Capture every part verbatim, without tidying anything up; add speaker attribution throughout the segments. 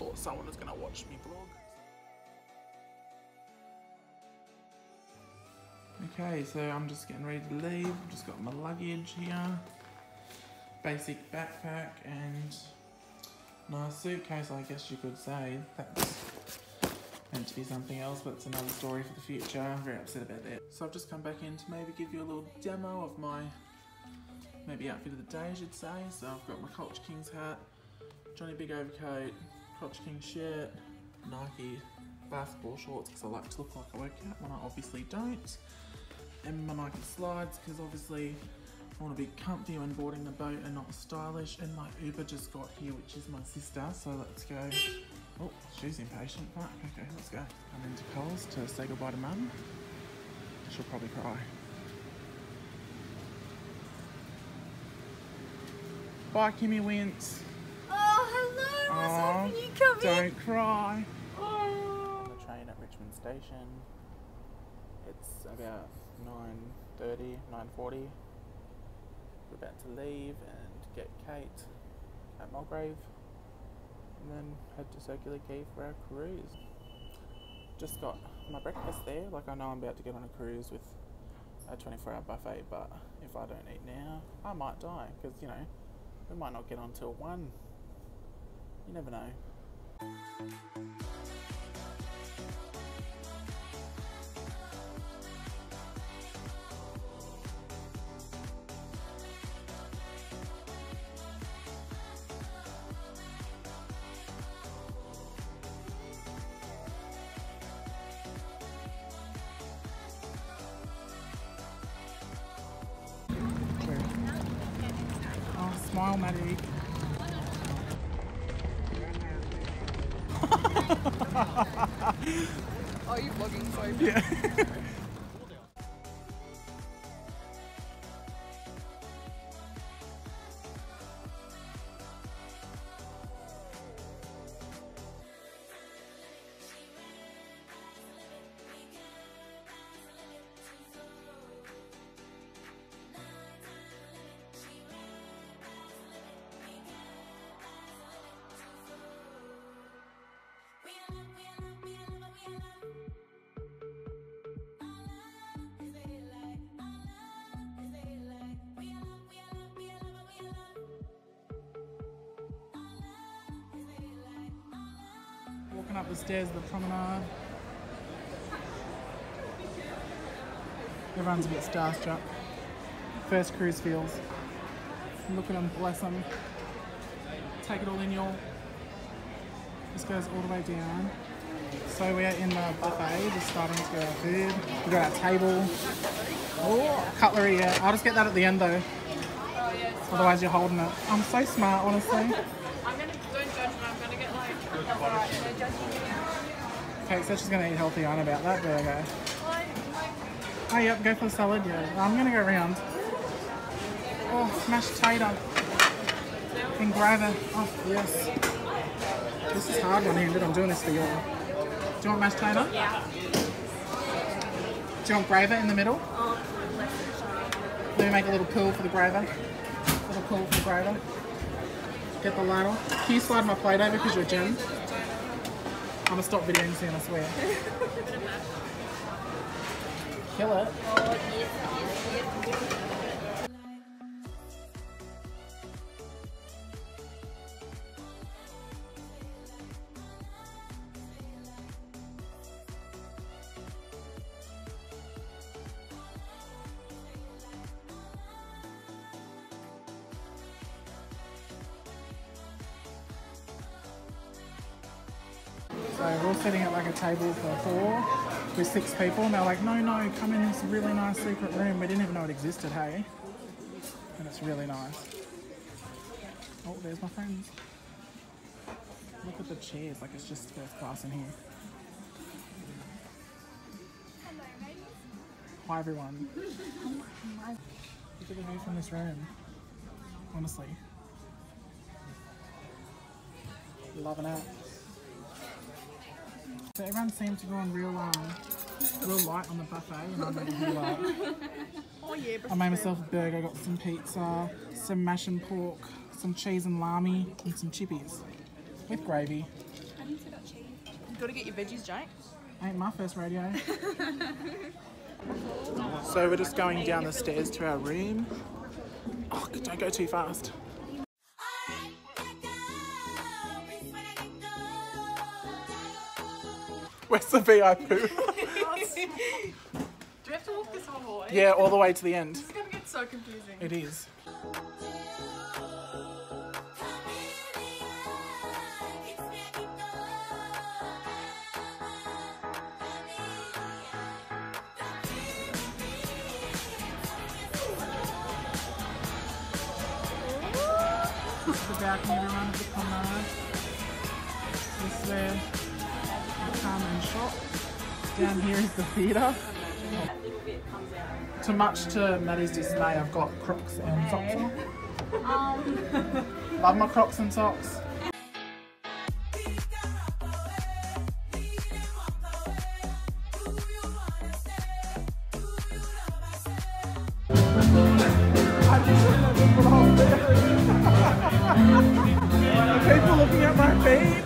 Speaker 1: thought someone was going to watch me vlog. Okay, so I'm just getting ready to leave. I've just got my luggage here. Basic backpack and nice suitcase, I guess you could say. That's meant to be something else, but it's another story for the future. I'm very upset about that. So I've just come back in to maybe give you a little demo of my maybe outfit of the day, I should say. So I've got my Culture Kings hat, Johnny Big overcoat, Culture King shirt, Nike basketball shorts because I like to look like I work out when I obviously don't, and my Nike slides because obviously I want to be comfy when boarding the boat and not stylish. And my Uber just got here, which is my sister, so let's go. Oh, she's impatient. Right, okay, let's go. I'm into Coles to say goodbye to Mum. She'll probably cry. Bye, Kimmy Wince.
Speaker 2: Oh, hello. I was hoping you'd come
Speaker 1: Don't
Speaker 2: in.
Speaker 1: cry.
Speaker 2: Oh.
Speaker 1: On the train at Richmond Station. It's about nine thirty, nine forty. We're about to leave and get Kate at Mulgrave and then head to Circular Quay for our cruise. Just got my breakfast there. Like, I know I'm about to get on a cruise with a twenty-four hour buffet, but if I don't eat now, I might die because, you know, we might not get on till one. You never know. Oh, smile, Maddie.
Speaker 2: Oh, you're vlogging, sorry.
Speaker 1: Yeah. Walking up the stairs of the promenade. Everyone's a bit starstruck. First cruise feels. Look at them, bless them. Take it all in, y'all. This goes all the way down. So we are in the buffet, just starting to get our food. We've got our table. Oh, cutlery, yeah. I'll just get that at the end though.
Speaker 2: Oh, yes.
Speaker 1: Otherwise you're holding it. I'm so smart, honestly.
Speaker 2: I'm gonna, don't judge me, I'm gonna get like, that's alright, no judging me.
Speaker 1: Okay, so she's gonna eat healthy on about that, but okay.
Speaker 2: Like, like,
Speaker 1: Oh, yep, go for the salad, yeah. I'm gonna go round. Oh, mashed tater. And gravy. Oh, yes. This is hard one-handed. I'm doing this for you. Do you want mashed tater?
Speaker 2: yeah.
Speaker 1: Do you want gravy in the middle?
Speaker 2: Oh, less than sharp.
Speaker 1: Let me make a little pool for the gravy. A little pool for the gravy. Get the ladle. Can you slide my plate over because you're a gem? I'm gonna stop videoing soon, I swear. Kill it.
Speaker 2: Oh, yes, yes, yes.
Speaker 1: So we're all sitting at like a table for four with six people, and they're like, no, no, come in this really nice secret room. We didn't even know it existed, hey? And it's really nice. Oh, there's my friends. Look at the chairs, like it's just first class in here. Hi everyone. Look at the view from this room. Honestly. Loving it. So everyone seems to go on real um, real light on the buffet, and I'm really light.
Speaker 2: Oh yeah,
Speaker 1: I made myself a burger, got some pizza, some mash and pork, some cheese and lami, and some chippies with gravy.
Speaker 2: And onions, I got cheese. You gotta get your veggies, Jake.
Speaker 1: Ain't my first radio. So we're just going down the stairs to our room. Oh, don't go too fast. Where's the V I P?
Speaker 2: Do we have to walk this whole way?
Speaker 1: Yeah, all the way to the end.
Speaker 2: This is gonna get so confusing.
Speaker 1: It is. This is the balcony everyone of the promenade. This is where the Carmen shop. Down here is the theatre. To much to Maddie's dismay, I've got Crocs and socks on. Um. Love my Crocs and socks. Are people looking at my feet?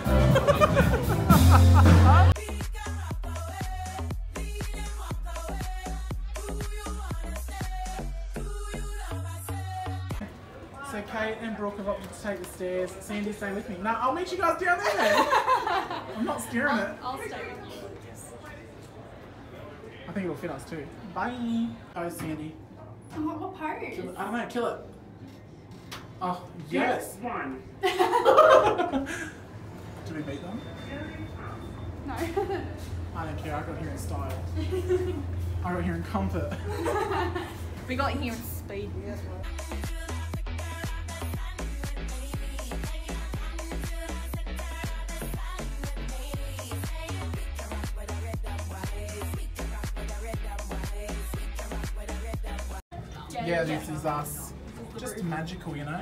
Speaker 1: So Kate and Brooke have opted to take the stairs. Sandy, stay with me. No, I'll meet you guys down there. I'm not steering it.
Speaker 2: I'll stay with you.
Speaker 1: I think it'll fit us too. Bye. Oh, Sandy.
Speaker 2: Oh, what pose?
Speaker 1: I don't know, kill it. Oh, yes.
Speaker 3: One.
Speaker 1: Do we beat them?
Speaker 2: No.
Speaker 1: I don't care, I got here in style. I got here in comfort.
Speaker 2: We got here in speed as well.
Speaker 1: Yeah, this is us. Just magical, you know?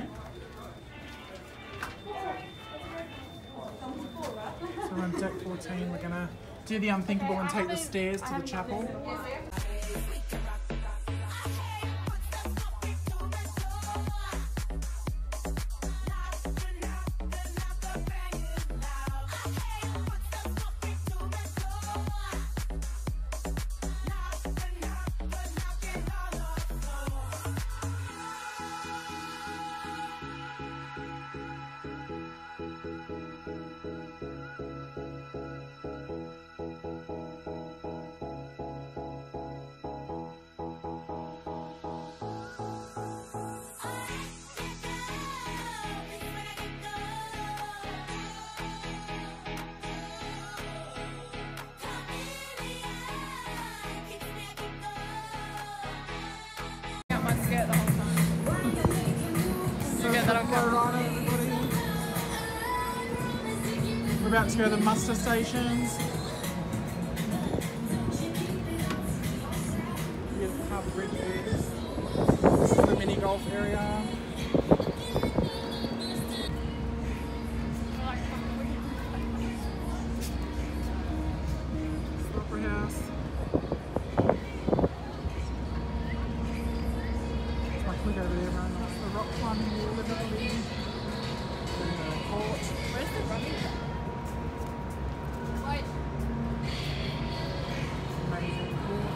Speaker 1: So we're on deck fourteen, we're gonna do the unthinkable and take the stairs to the chapel.
Speaker 2: Skirt the whole time. You get that on camera?
Speaker 1: We're about to go to the muster stations. Beautiful harbour bridges. This is the mini golf area. Opera house. Look over there, man. That's the rock climbing wall, everybody. The court.
Speaker 2: Where's the running? Wait.
Speaker 1: Amazing court.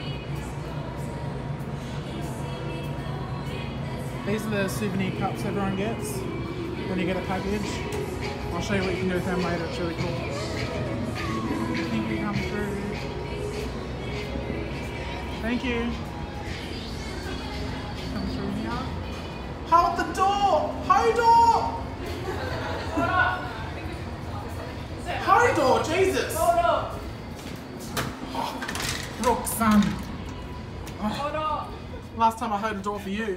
Speaker 1: These are the souvenir cups everyone gets when you get a package. I'll show you what you can do with them later, it's really cool. I think we come through. Thank you. Come through here. Hold the door! Hold door! Hold door, Jesus!
Speaker 2: Hold up!
Speaker 1: Oh, Brooke, son.
Speaker 2: Hold up!
Speaker 1: Last time I heard a door for you.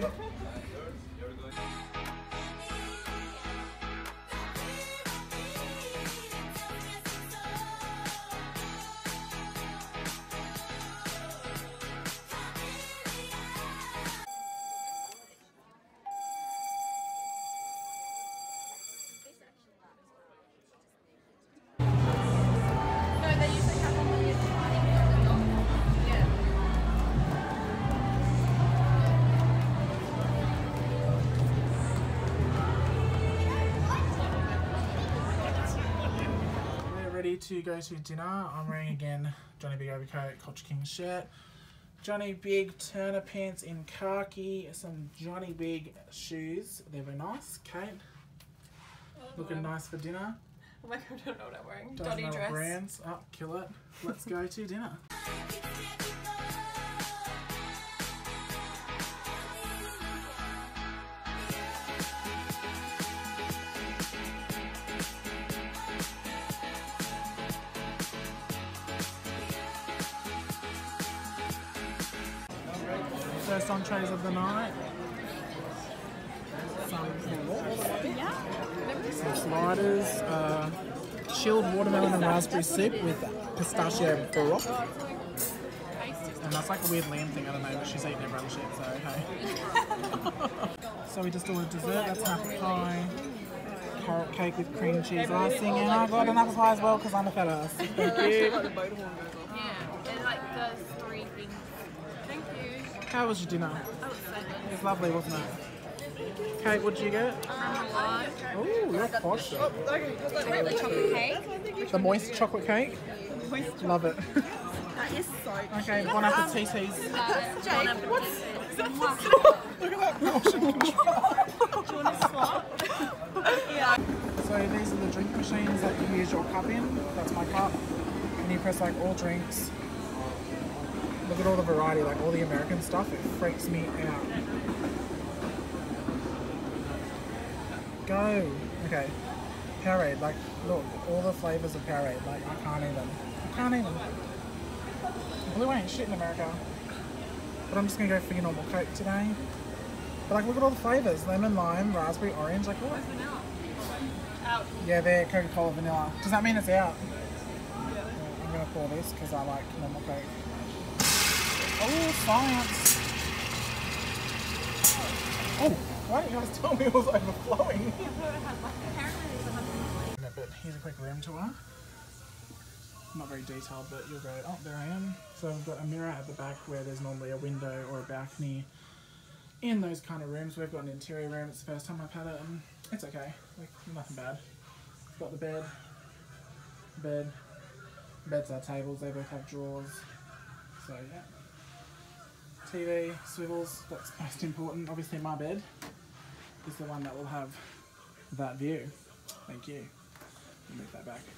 Speaker 1: ready to go to dinner. I'm wearing again Johnny Big overcoat, Culture King shirt, Johnny Big Turner pants in khaki, some Johnny Big shoes. They're very nice. Kate, looking nice for dinner.
Speaker 2: Oh my god, I don't know what I'm wearing.
Speaker 1: Doesn't
Speaker 2: Dotty
Speaker 1: know
Speaker 2: dress.
Speaker 1: what brands. Oh, kill it. Let's go to dinner. First entrees of the night. Some
Speaker 2: Yeah.
Speaker 1: some sliders, uh, chilled watermelon and raspberry soup with pistachio baroque. And that's like a weird lamb thing, I don't know, but she's eating everyone's shit, so hey. So we just ordered dessert, that's an apple pie, carrot cake with cream cheese icing, and I got an apple pie as well because I'm a fat ass. Thank you.
Speaker 2: Yeah, and like those three things. Thank you.
Speaker 1: How was your dinner?
Speaker 2: Oh, it's so good.
Speaker 1: It was lovely, wasn't it? Kate, what did you get?
Speaker 2: Um, lime.
Speaker 1: Ooh, you're posh.
Speaker 2: Chocolate cake.
Speaker 1: The moist chocolate cake? Love it.
Speaker 2: That is so
Speaker 1: Okay, bon appetit.
Speaker 2: Jake, what's
Speaker 1: Look at that portion control.
Speaker 2: do you want to swap? Yeah.
Speaker 1: So these are the drink machines that you use your cup in. That's my cup. And you press like all drinks. Look at all the variety, like all the American stuff. It freaks me out. Go. Okay. Powerade, like look, all the flavours of Powerade. Like I can't even. I can't even. Blue ain't shit in America. But I'm just gonna go for your normal Coke today. But like look at all the flavours. Lemon, lime, raspberry, orange, like what?
Speaker 2: Vanilla. Out.
Speaker 1: Yeah, they're Coca-Cola vanilla. Does that mean it's out? Yeah. I'm gonna pour this because I like normal Coke. Oh, science! Oh, why didn't you guys tell me it was overflowing? No, but here's a quick room tour. Not very detailed, but you'll go, oh, there I am. So I've got a mirror at the back where there's normally a window or a balcony. In those kind of rooms, we've got an interior room. It's the first time I've had it, and it's okay. Like, nothing bad. We've got the bed. Bed. Beds are tables. They both have drawers. So yeah. T V, swivels. That's most important. Obviously, my bed is the one that will have that view. Thank you. Move that back.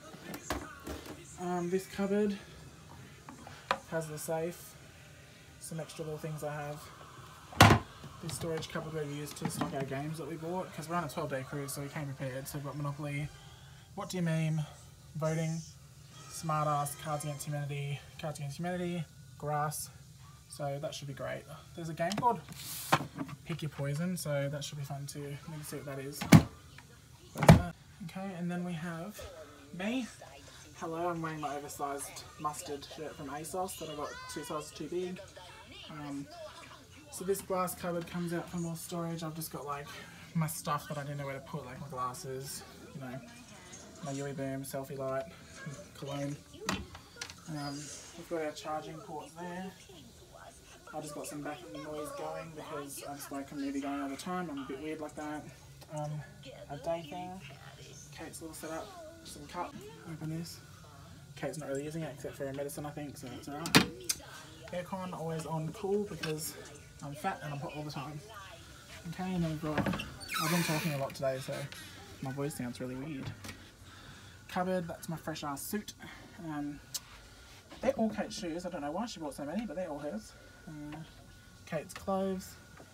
Speaker 1: Um, this cupboard has the safe. Some extra little things I have. This storage cupboard we've used to stock our games that we bought because we're on a twelve day cruise, so we came prepared. So we've got Monopoly, What Do You Meme, Voting, Smartass, Cards Against Humanity, Cards Against Humanity, Grass. So that should be great. There's a game called Pick Your Poison, so that should be fun too. Need to see what that is. That. Okay, and then we have me. Hello, I'm wearing my oversized mustard shirt from ASOS that I got two sizes too big. Um, so this glass cupboard comes out for more storage. I've just got like my stuff that I didn't know where to put, like my glasses, you know, my U V boom, selfie light, cologne. Um, we've got our charging ports there. I just got some background noise going because I just like a movie going all the time. I'm a bit weird like that. Um, a day thing. Kate's little setup. Some cup. Open this. Kate's not really using it except for her medicine, I think, so it's alright. Aircon always on cool because I'm fat and I'm hot all the time. Okay, and then we've got. I've been talking a lot today, so my voice sounds really weird. Cupboard. That's my fresh ass suit. Um, they're all Kate's shoes. I don't know why she bought so many, but they're all hers. Uh, Kate's clothes.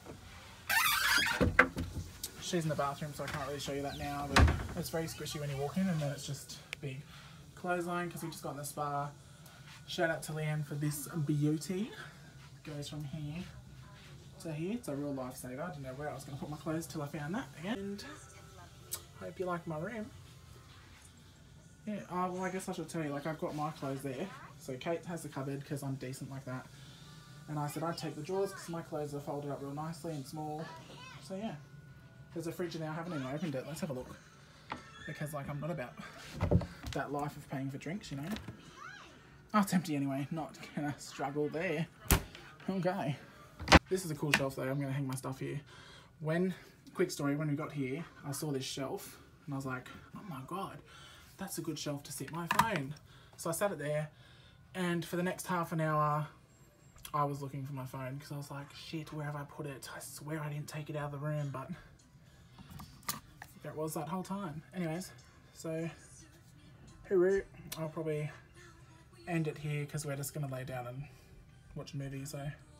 Speaker 1: She's in the bathroom, so I can't really show you that now, but it's very squishy when you walk in, and then it's just big clothesline because we just got in the spa. Shout out to Leanne for this beauty. Goes from here to here. It's a real lifesaver. I didn't know where I was going to put my clothes till I found that again. And hope you like my room. Yeah, uh, well I guess I should tell you, like I've got my clothes there. So Kate has the cupboard because I'm decent like that. And I said I'd take the drawers because my clothes are folded up real nicely and small. So yeah. There's a fridge in there, I haven't even opened it. Let's have a look. Because like I'm not about that life of paying for drinks, you know. Oh, it's empty anyway. Not gonna struggle there. Okay. This is a cool shelf though. I'm gonna hang my stuff here. When, quick story, when we got here, I saw this shelf and I was like, oh my God, that's a good shelf to sit my phone. So I sat it there, and for the next half an hour, I was looking for my phone because I was like, shit, where have I put it? I swear I didn't take it out of the room, but there it was that whole time. Anyways, so hooroo, I'll probably end it here because we're just going to lay down and watch a movie, so